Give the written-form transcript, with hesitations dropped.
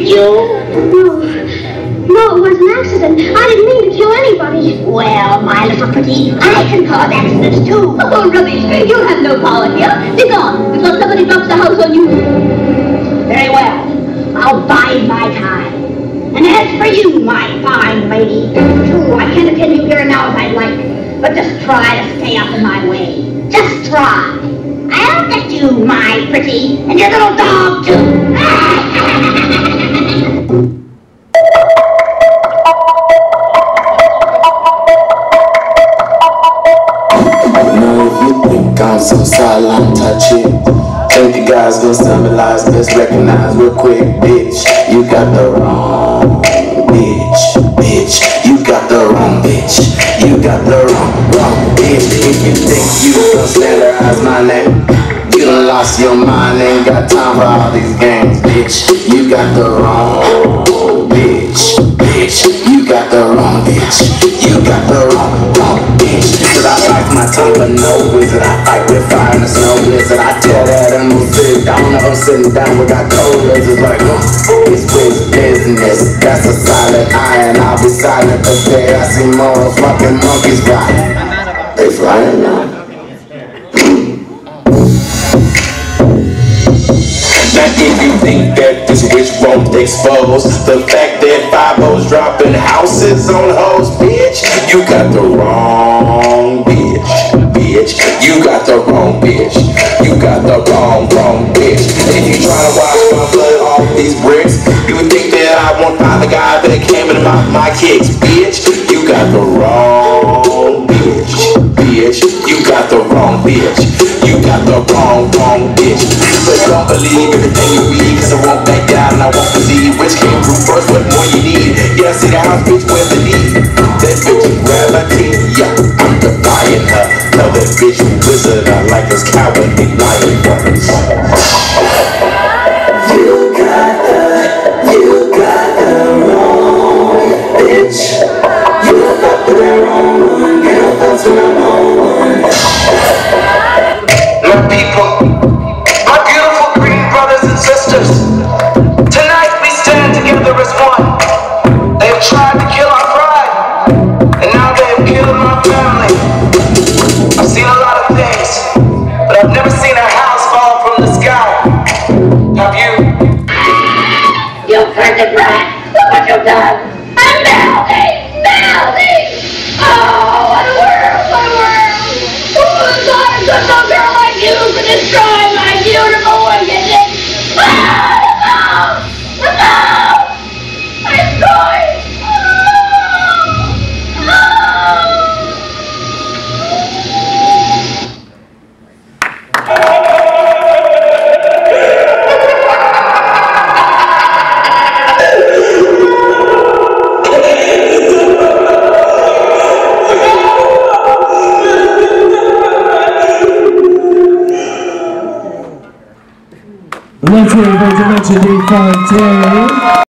you? No, it was an accident. I didn't mean to kill anybody. Well, my little pretty, I can cause accidents too. Oh, rubbish. You have no power here. Be gone before somebody drops the house on you. Very well. I'll bide my time. And as for you, my fine lady, true, I can't attend you here now as I'd like, but just try to stay out of my way. Just try. I'll get you, my pretty, and your little dog, too. I'm so silent, touch it. Think the guys gonna symbolize, let's recognize real quick, bitch. You got the wrong bitch, bitch. You got the wrong bitch. You got the wrong bitch. If you think you gonna standardize my name, you done lost your mind, ain't got time for all these games, bitch. You got the wrong bitch, bitch. You got the wrong bitch. You got the wrong bitch. Cause I bite my tongue for no reason. I fight with fire in the snow blizzard. I tell that I'm gonna sit down. I'm sitting down, we got cold razors like, it's with business. That's a silent eye, and I'll be silent today. I see more fucking monkeys fly. They flying now. Now if you think that this witch won't expose the fact that 5-0's dropping houses on hoes, bitch, you got the wrong bitch, bitch. You got the wrong bitch. You got the wrong bitch. If you try to wash my blood off these bricks, you would think that I won't find the guy that came in my kicks, bitch. You got the wrong bitch, bitch. You got the wrong bitch. You got the wrong bitch. But don't believe everything you read, cause I won't back down and I won't believe which came through first, what more you need. Yeah, see the house bitch with the need. That bitch is gravity, yeah, I'm defying her. Tell that bitch you wizard, I like his cowardly lion words. You got the wrong bitch. You got the wrong one, get up that's the wrong one. My people, my beautiful green brothers and sisters, tonight we stand together as one. They have tried to kill our pride, and now they have killed my family. I've seen a lot of things, but I've never seen a house fall from the sky. Have you? You freaking rat! Look what you've done! I'm Melody! Oh, what a world! Who would have thought a good little girl like you could destroy my beautiful wickedness? I'm going! Let's hear it for Dimension D Fontaine.